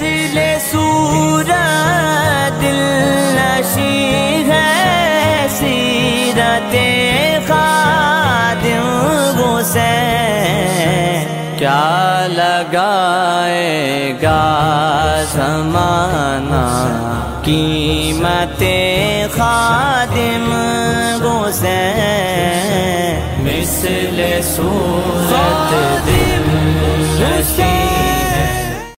मिसले सूरत दिल नशी है सीरते खादिम हुसैन। क्या लगाएगा ज़माना कीमते खादिम हुसैन। मिसले सूरत दिल नशी